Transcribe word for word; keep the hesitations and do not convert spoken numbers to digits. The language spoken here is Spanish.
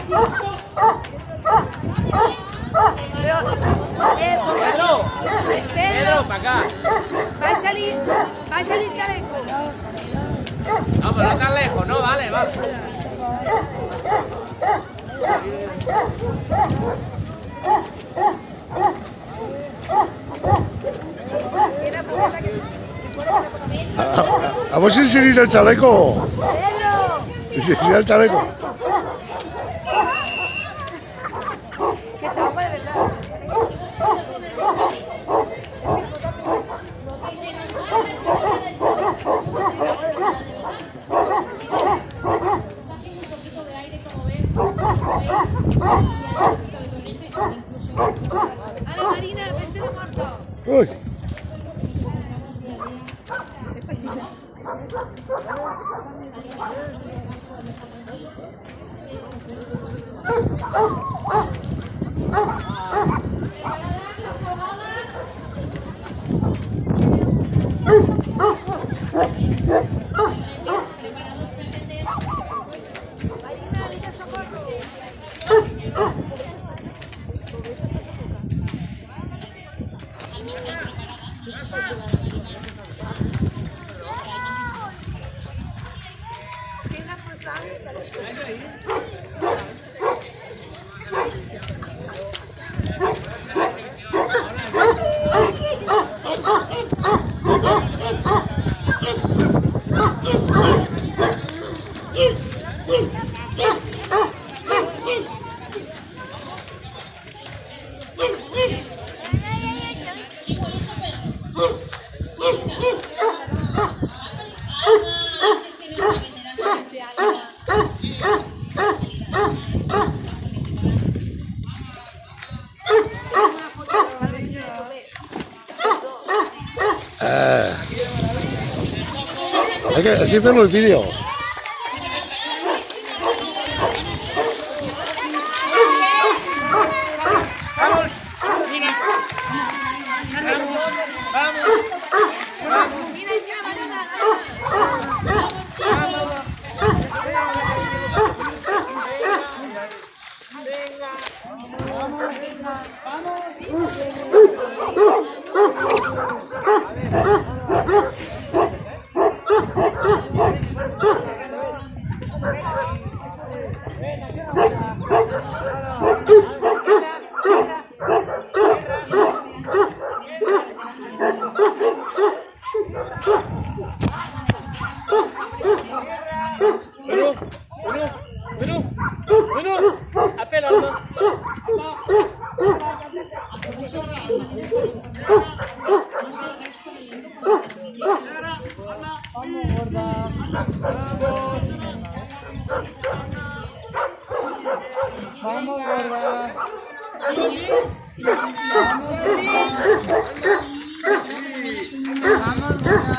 Pedro, Pedro, para acá. Va a salir, va a salir chaleco. No, pero no tan lejos, no, vale, vale. A, a ver si enseguida el chaleco. Si enseguida el chaleco. Que se va de verdad. Ana Marina, veste de muerto. Uy. Eh, hay que, hay que verlo el vídeo. Vamos, mira. Vamos, vamos. Mira, si va mañana. Bueno, bueno, bueno, bueno. Apelando. Vamos, gorda. Vamos, gorda.